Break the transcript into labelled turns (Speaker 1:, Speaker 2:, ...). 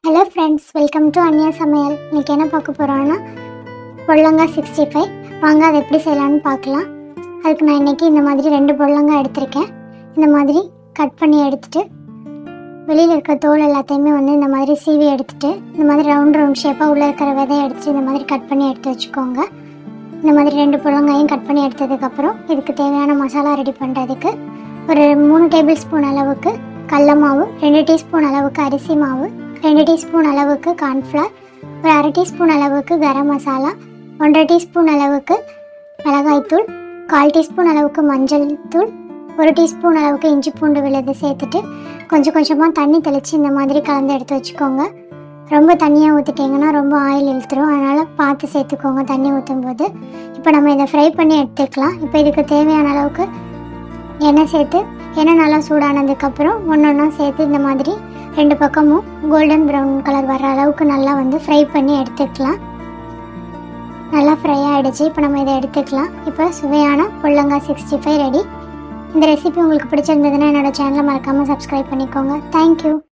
Speaker 1: Hello friends, welcome to Anya சமையல். இன்றைக்கி என்ன பார்க்க போகிறோன்னா பொடலங்காய் 65. வாங்க அதை எப்படி செய்யலான்னு பார்க்கலாம். அதுக்கு நான் இன்றைக்கி இந்த மாதிரி 2 பொடலங்காய் எடுத்திருக்கேன். இந்த மாதிரி கட் பண்ணி எடுத்துகிட்டு வெளியில் இருக்க தோல் எல்லாத்தையுமே இந்த மாதிரி சீவி எடுத்துகிட்டு இந்த மாதிரி ரவுண்ட் ஷேப்பாக உள்ளே இருக்கிற விதையை எடுத்துகிட்டு இந்த மாதிரி கட் பண்ணி எடுத்து வச்சுக்கோங்க. இந்த மாதிரி 2 பொடலங்காயும் கட் பண்ணி எடுத்ததுக்கப்புறம் இதுக்கு தேவையான மசாலா ரெடி பண்ணுறதுக்கு ஒரு 3 டேபிள் ஸ்பூன் அளவுக்கு கடல மாவு, 2 டீஸ்பூன் அளவுக்கு அரிசி மாவு, 2 டீஸ்பூன் அளவுக்கு கார்ன்ஃப்ளவர், ஒரு அரை டீஸ்பூன் அளவுக்கு கரம் மசாலா, 1.5 டீஸ்பூன் அளவுக்கு மிளகாய்த்தூள், 1/4 டீஸ்பூன் அளவுக்கு மஞ்சள் தூள், 1 டீஸ்பூன் அளவுக்கு இஞ்சி பூண்டு விழுது சேர்த்துட்டு கொஞ்சம் கொஞ்சமாக தண்ணி தெளித்து இந்த மாதிரி கலந்து எடுத்து வச்சுக்கோங்க. ரொம்ப தண்ணியாக ஊற்றிட்டிங்கன்னா ரொம்ப ஆயில் இழுத்துரும், அதனால் பார்த்து சேர்த்துக்கோங்க தண்ணி ஊற்றும் போது. இப்போ நம்ம இதை ஃப்ரை பண்ணி எடுத்துக்கலாம். இப்போ இதுக்கு தேவையான அளவுக்கு எண்ணெய் சேர்த்து எண்ணெய் நல்லா சூடானதுக்கப்புறம் ஒன்றா சேர்த்து இந்த மாதிரி 2 பக்கமும் கோல்டன் ப்ரௌன் கலர் வர அளவுக்கு நல்லா ஃப்ரை பண்ணி எடுத்துக்கலாம். நல்லா ஃப்ரை ஆகிடுச்சு. இப்போ நம்ம இதை எடுத்துக்கலாம். இப்போ சுவையான பொடலங்காய் 65 ரெடி. இந்த ரெசிபி உங்களுக்கு பிடிச்சிருந்ததுன்னா என்னோடய சேனலை மறக்காமல் சப்ஸ்கிரைப் பண்ணிக்கோங்க. தேங்க்யூ.